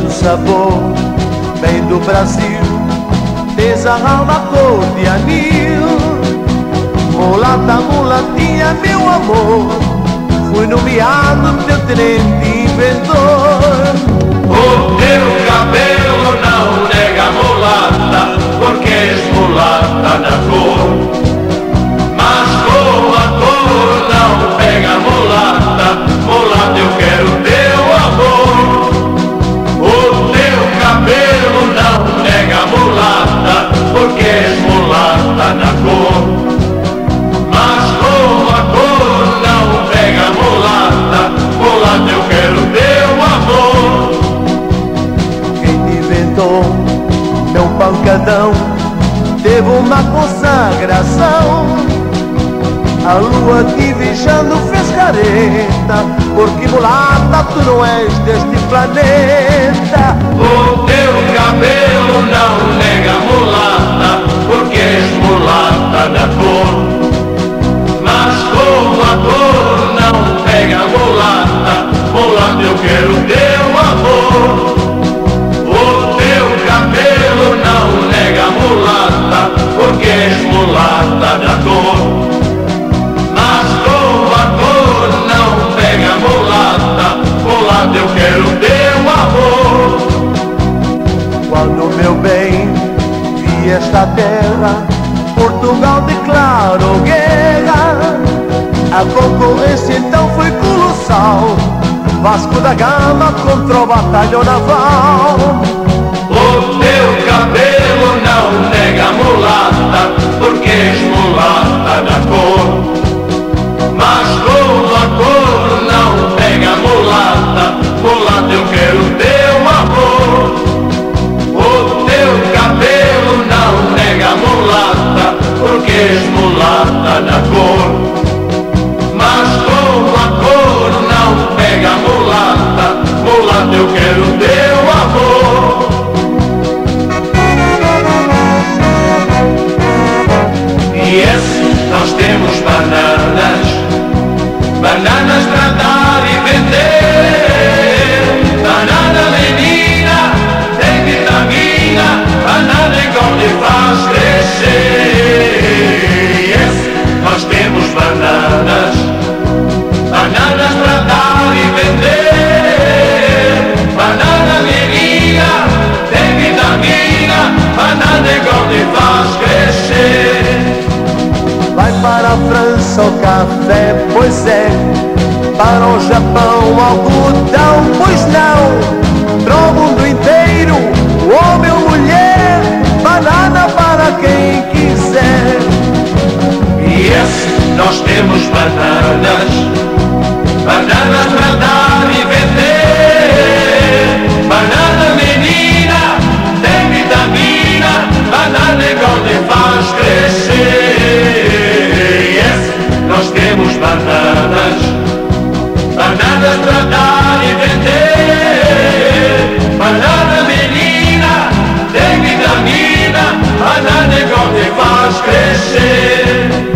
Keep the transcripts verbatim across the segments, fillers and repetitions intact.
o sabor vem do Brasil, desarrama a cor de anil. Mulata, mulatinha, meu amor, fui nomeado teu tenente inventor. O teu cabelo não nega mulata, porque és mulata na cor. Mas com a cor não pega mulata, mulata eu quero teu amor. O teu cabelo não nega mulata, porque és mulata na cor. Mas com a cor não pega mulata, mulata eu quero teu amor. Quem te inventou, meu pancadão, teve uma consagração. A lua te vigiando fez careta, porque mulata tu não és deste planeta. O teu cabelo não nega mulata, porque és mulata na cor. Mas com a cor não pega mulata, mulata eu quero teu amor. O teu cabelo não nega mulata, porque és mulata na cor. Mas com a cor não pega mulata, mulata eu quero teu amor. Quando, meu bem, vi esta terra, Portugal declarou guerra. A concorrência então foi colossal, Vasco da Gama contra o batalhão naval. O teu cabelo não nega mulata, porque és mulata na cor. Mas com a cor não pega mulata, mulata eu quero teu amor. O teu cabelo não nega mulata, porque és mulata na cor. Mas com a cor não pega mulata, mulata eu quero teu amor. E esse nós temos bananas, bananas para dar e vender. Banana menina, tem vitamina, banana engorda e faz crescer. E esse nós temos bananas, bananas para dar e vender. Banana menina, tem vitamina, banana engorda e faz crescer. Vai para a França o café, pois é. Para o Japão o algodão, pois não. Para o mundo inteiro, homem ou mulher, banana para quem quiser. E esse nós temos bananas, bananas para dar e vender. Banana menina, tem vitamina, banana engorda e faz crescer. E esse nós temos bananas, bananas para dar e vender. Banana menina, tem vitamina, banana engorda e faz crescer.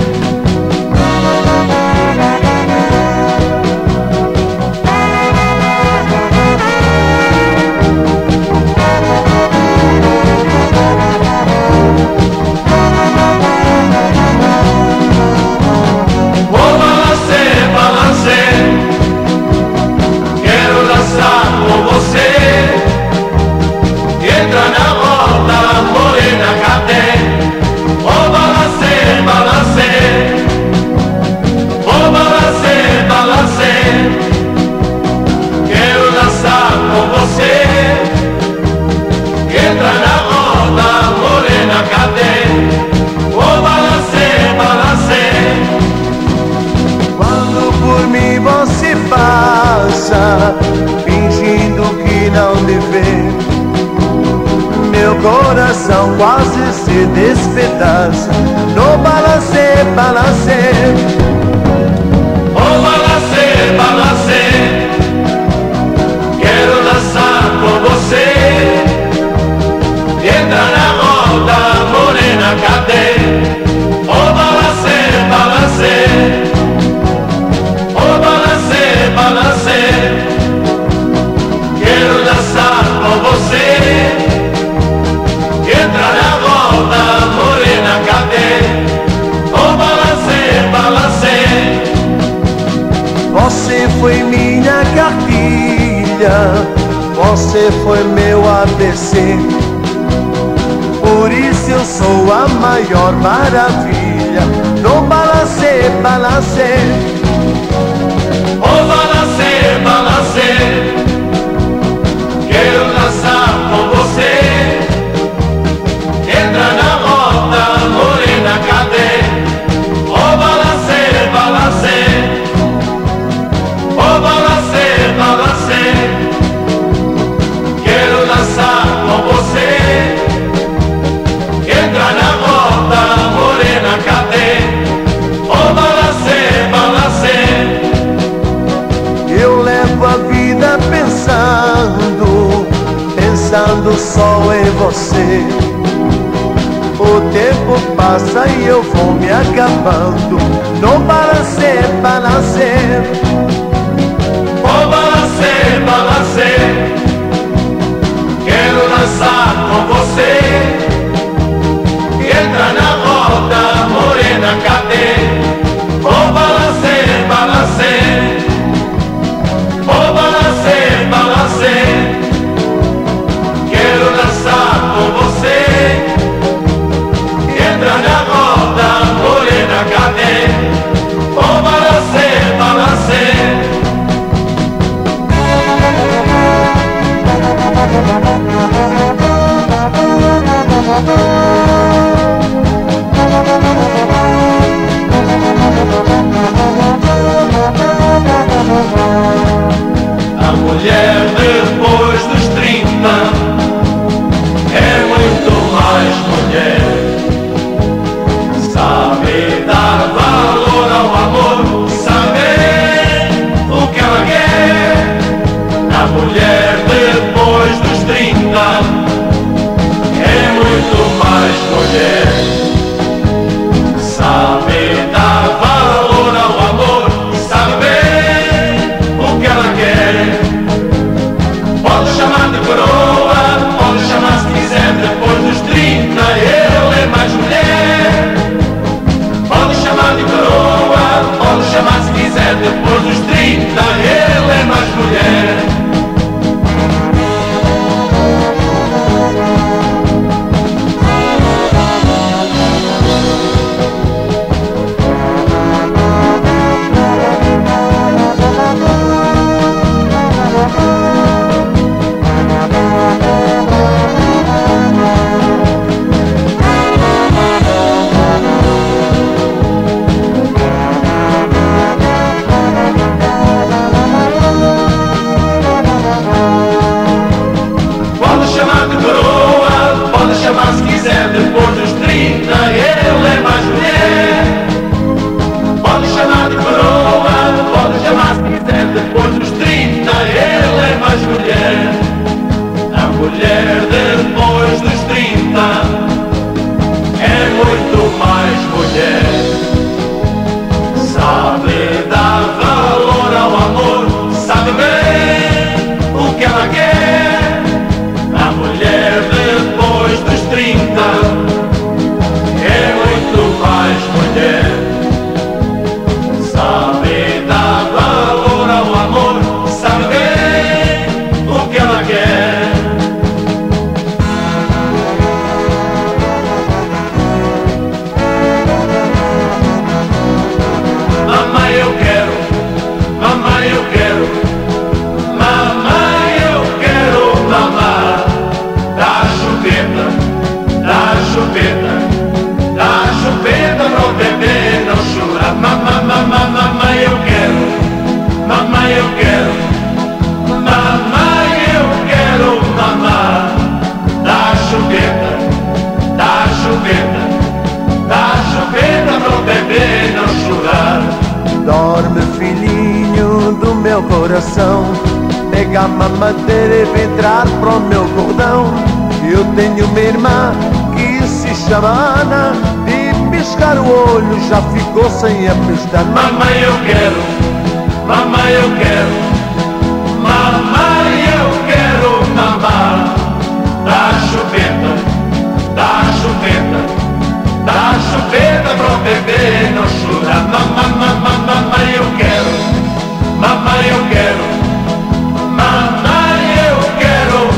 Fingindo que não me vê, meu coração quase se despedaça no balancê, balancê. Oh balancê, balancê, quero dançar com você. Entra na roda, morena, cadê? Oh balancê, balancê, oh balancê, balancê, quero dançar com você. Você foi meu A B C, por isso eu sou a maior maravilha. No balancê, balancê, oh balancê, balancê, quero dançar com você. Entra na roda, morena, cadê? Oh balancê, balancê, oh balancê, balancê, quero dançar com você. Entra na roda, morena, cadê? Oh balancê, balancê. eu levo a vida pensando, pensando só em você. O tempo passa e eu vou me acabando. No balancê, balancê, oh balancê, balancê, quero dançar com você. Entra na roda, morena, cadê? Oh balancê, balancê, oh balancê, balancê, quero dançar com você. Entra na roda, morena, cadê? Oh balancê, balancê. A mulher depois dos trinta é muito mais mulher. Sabe dar valor ao amor, saber o que ela quer. A mulher depois dos trinta é muito mais mulher. Sabe dar valor ao amor, saber o que ela quer. Pode chamar de coroa, pode chamar se quiser. Depois dos trinta ele é mais mulher. Pode chamar de coroa, pode chamar se quiser. Depois dos trinta ele é mais mulher. Depois dos trinta ele é mais mulher. Pode chamar de coroa, pode chamar se quiser. Depois dos trinta ele é mais mulher. A mulher depois dos trinta é muito mais mulher. Sabe dar valor ao amor, sabe bem o que ela quer. A mulher depois dos trinta é muito mais mulher. Sabe dar valor ao amor, sabe bem o que ela quer. Mamãe eu quero, mamãe eu quero, mamãe eu quero mamar da chupeta, da chupeta, da chupeta pro bebê não chorar. Mamãe, mamãe, mamãe eu quero, mamãe eu quero, mamãe eu quero mamar da chupeta, da chupeta, da chupeta pro bebê não chorar. dorme filhinho do meu coração, pega a mamadeira e vem entrar pro meu cordão. Eu tenho uma irmã que se chama Ana, de piscar o olho já ficou sem emprestar. Mamãe eu quero, mamãe eu quero, mamãe eu quero mamar da chupeta, da chupeta, da chupeta pro bebê não chorar. Mamãe, mamãe, mamãe eu quero, mamãe eu quero, mamãe eu quero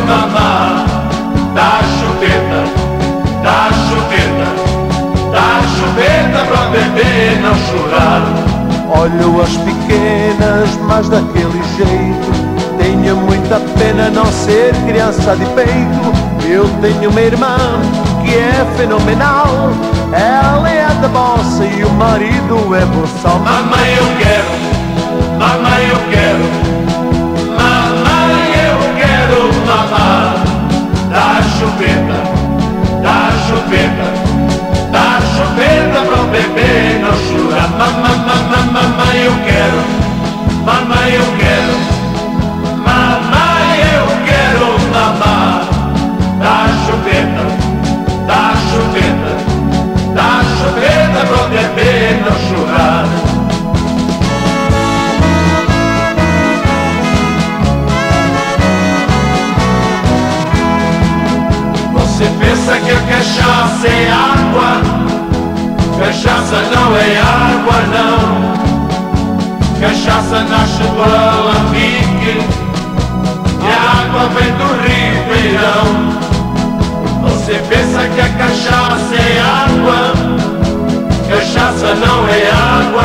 olho as pequenas, mas daquele jeito. Tenho muita pena não ser criança de peito. Eu tenho uma irmã que é fenomenal. Ela é da bossa e o marido é boçal. Mamãe eu quero, mamãe eu quero, mamãe eu quero mamar da chupeta, da chupeta, da chupeta pro bebê não chorar. Mamãe, mamãe eu quero, mamãe eu quero. Mamãe, eu quero mamar da chupeta, da chupeta, da chupeta pro bebê não chorar. Você pensa que a cachaça é água? Cachaça não é água, não. Cachaça nasce do alambique e a água vem do rio Beirão. Você pensa que a cachaça é água? Cachaça não é água,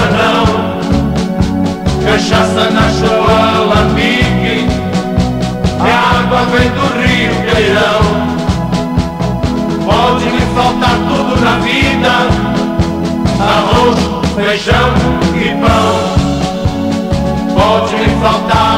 não. Cachaça nasce do alambique e a água vem do rio Beirão. Pode me faltar tudo na vida, arroz, feijão e pão. Pode me faltar